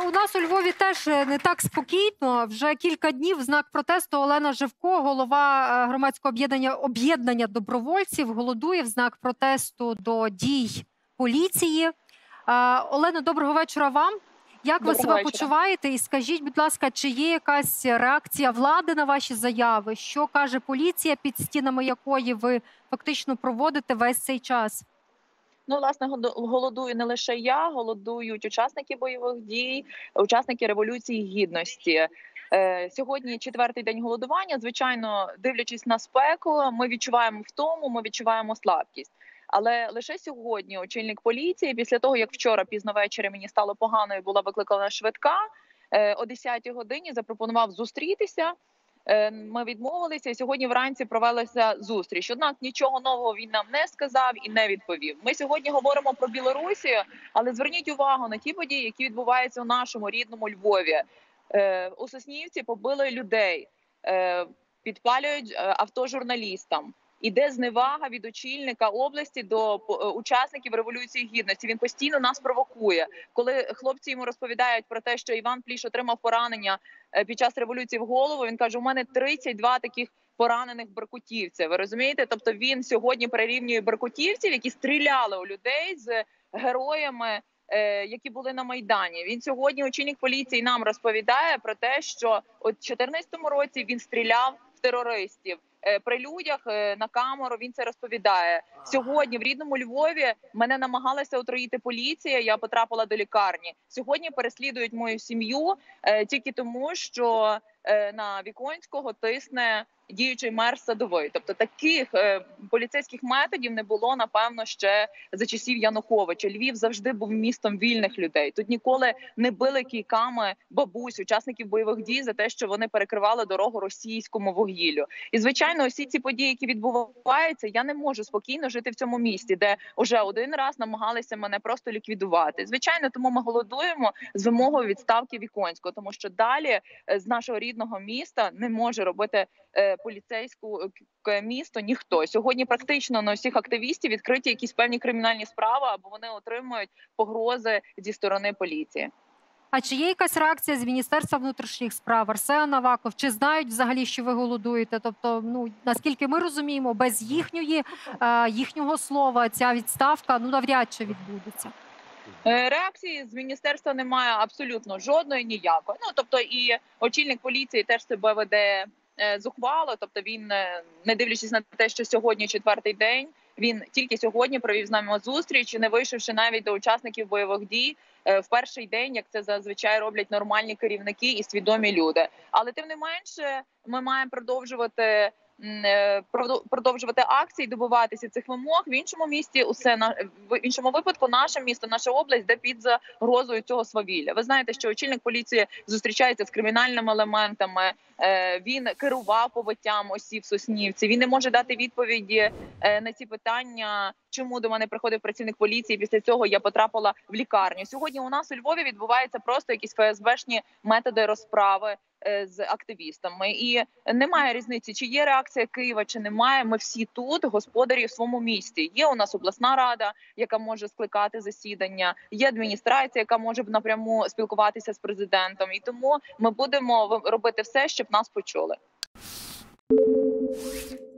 у нас у Львові теж не так спокійно. Вже кілька днів в знак протесту Олена Живко, голова громадського об'єднання добровольців, голодує в знак протесту до дій поліції. Олено, доброго вечора вам. Як ви себе почуваєте? І скажіть, будь ласка, чи є якась реакція влади на ваші заяви? Що каже поліція, під стінами якої ви фактично проводите весь цей час? Ну, власне, голодую не лише я, голодують учасники бойових дій, учасники Революції Гідності. Сьогодні четвертий день голодування. Звичайно, дивлячись на спеку, ми відчуваємо втому, ми відчуваємо слабкість. Але лише сьогодні очільник поліції, після того, як вчора пізно ввечері мені стало погано і була викликана швидка, о 10-й годині запропонував зустрітися. Ми відмовилися, і сьогодні вранці провелася зустріч. Однак нічого нового він нам не сказав і не відповів. Ми сьогодні говоримо про Білорусію, але зверніть увагу на ті події, які відбуваються у нашому рідному Львові. У Соснівці побили людей, підпалюють авто журналістам. Іде зневага від очільника області до учасників Революції Гідності. Він постійно нас провокує. Коли хлопці йому розповідають про те, що Іван Пліш отримав поранення під час революції в голову, він каже, у мене 32 таких поранених беркутівців. Ви розумієте? Тобто він сьогодні прирівнює беркутівців, які стріляли у людей з героями, які були на Майдані. Він сьогодні, очільник поліції, нам розповідає про те, що у 2014 році він стріляв в терористів. При людях на камеру він це розповідає. Сьогодні в рідному Львові мене намагалася отруїти поліція, я потрапила до лікарні. Сьогодні переслідують мою сім'ю тільки тому, що на Віконського тисне діючий мер Садовий. Тобто таких поліцейських методів не було, напевно, ще за часів Януковича. Львів завжди був містом вільних людей. Тут ніколи не били кійками бабусь, учасників бойових дій за те, що вони перекривали дорогу російському вугіллю. І, звичайно, усі ці події, які відбуваються, я не можу спокійно жити в цьому місті, де уже один раз намагалися мене просто ліквідувати. Звичайно, тому ми голодуємо з вимогою відставки Віконського, тому що далі з нашого рідного міста не може робити поліцейське місто ніхто. Сьогодні практично на усіх активістів відкриті якісь певні кримінальні справи, або вони отримують погрози зі сторони поліції. А чи є якась реакція з Міністерства внутрішніх справ, Арсен Аваков? Чи знають взагалі, що ви голодуєте? Тобто, наскільки ми розуміємо, без їхнього слова ця відставка навряд чи відбудеться. Реакції з міністерства немає абсолютно жодної, ніякої. Тобто і очільник поліції теж себе веде зухвало, тобто він, не дивлячись на те, що сьогодні четвертий день, він тільки сьогодні провів з нами зустріч, не вийшовши навіть до учасників бойових дій в перший день, як це зазвичай роблять нормальні керівники і свідомі люди. Але тим не менше, ми маємо продовжувати акції, добиватися цих вимог. В іншому місті в іншому випадку наше місто, наша область, де під загрозою цього свавілля. Ви знаєте, що очільник поліції зустрічається з кримінальними елементами. Він керував побиттям осіб в Соснівці. Він не може дати відповіді на ці питання, чому до мене приходив працівник поліції. Після цього я потрапила в лікарню. Сьогодні у нас у Львові відбуваються просто якісь ФСБшні методи розправи з активістами. І немає різниці, чи є реакція Києва, чи немає. Ми всі тут господарі в своєму місті. Є у нас обласна рада, яка може скликати засідання, є адміністрація, яка може напряму спілкуватися з президентом. І тому ми будемо робити все, щоб нас почули.